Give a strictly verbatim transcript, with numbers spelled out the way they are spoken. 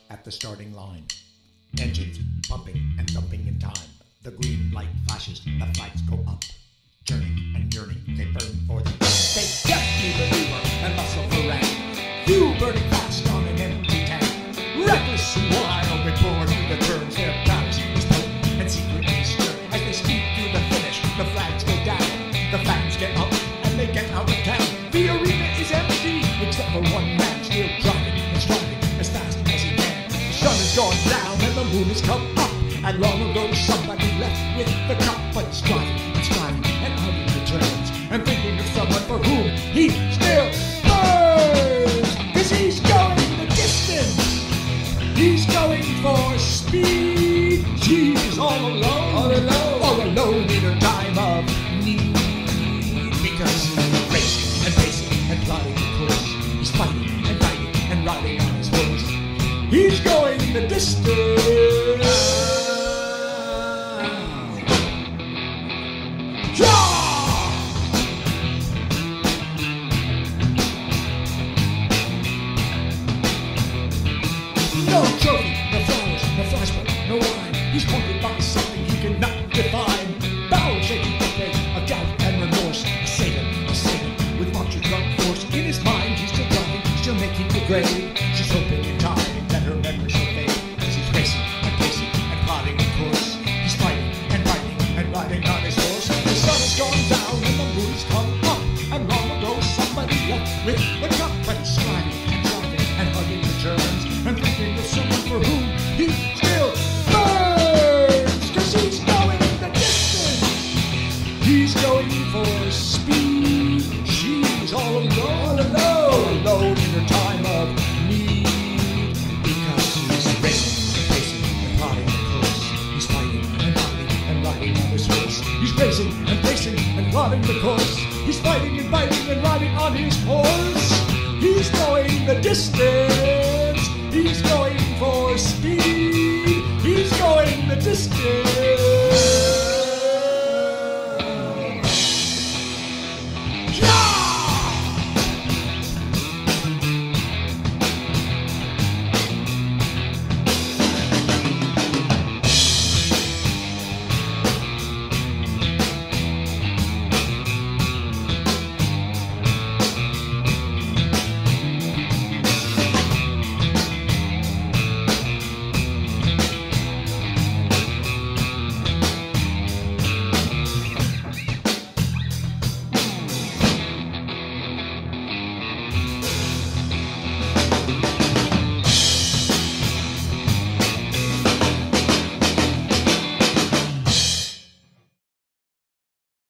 at the starting line. Engines pumping and thumping in time. The green light flashes, the flags go up. Churning and yearning, they burn for the They deftly maneuver and muscle for rank. Fuel burning fast on an empty tank. Reckless and wild, they pour through the turns. Their ballast is potent and secretly stirred. As they speed through the finish, the flags go down. The fans get up and they get out of town. The arena is empty, except for one man still driving and striving as fast as he can. The sun has gone down and the moon has come up. And long ago somebody left with the cup, but he's driving and striving and hugging the turns and thinking of someone for whom he still burns. Cause he's going the distance. He's going for speed. He's all alone, all alone, all alone in a time of need. Because he's racing and racing and plotting the course. He's fighting and fighting and riding on his horse. He's going the distance. No trophy, no flowers, no flashback, no wine. He's haunted by something he cannot define. Bowel shaking the face of doubt and remorse. Assail him, assail him with marching drunk force. In his mind, he's still driving, still making the grade. She's hoping in time that her memories will fade. As he's racing and pacing and plotting the course. He's fighting and fighting and riding on his horse. The sun has gone down and the moon's come up. And long ago somebody left with the cup. But he's striving and driving and hugging the turns and thinking of someone for whom he still burns. Cause he's going the distance. He's going for speed. She's all alone, all alone, all alone in her time of need. Because he's racing and pacing and plotting the course. He's fighting and fighting and riding on his horse. He's racing and pacing and plotting the course. He's fighting and fighting and riding on his horse. He's going the distance. He's going for speed. He's going the distance.